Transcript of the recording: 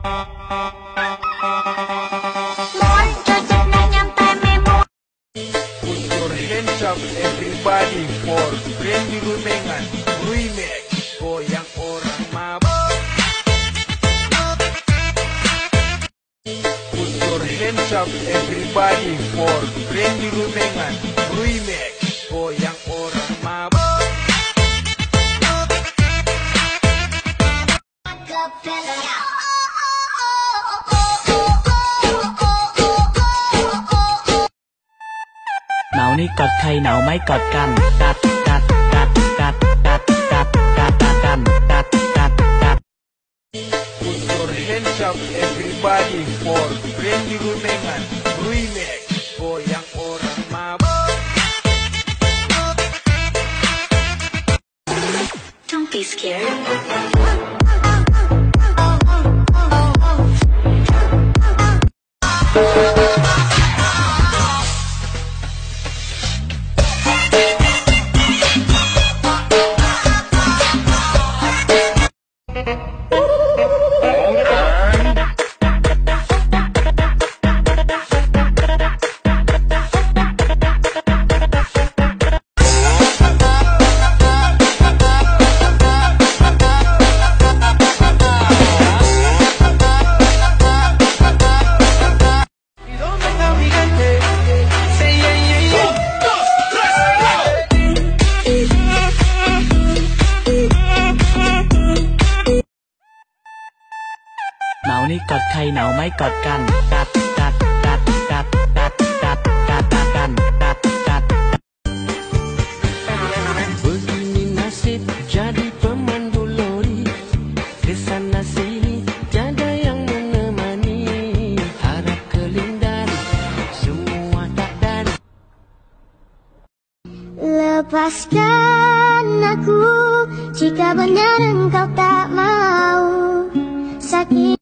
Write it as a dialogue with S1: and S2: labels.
S1: Put your hands up everybody for Randy Rumengan Remix. Goyang orang mabuk. Put your hands up everybody for Randy Rumengan Remix. Goyang orang mabuk.
S2: Nào ni cọt thầy nào máy cọt cằn cắt cắt cắt cắt cắt cắt cắt cắt cắt cắt cắt.
S1: Put your hands up everybody for Randy Rumengan Remix. Goyang orang mabuk.
S3: Don't be scared.
S2: Nào ni cọt thầy nào máy cọt cằn cắt cắt cắt cắt cắt cắt cắt cắt cắt cắt.
S4: Begini nasib jadi pemandu lori, kesana sini tiada yang menemani. Harap kelindar semua tak dari.
S5: Lepaskan aku jika benar engkau tak mau sakit.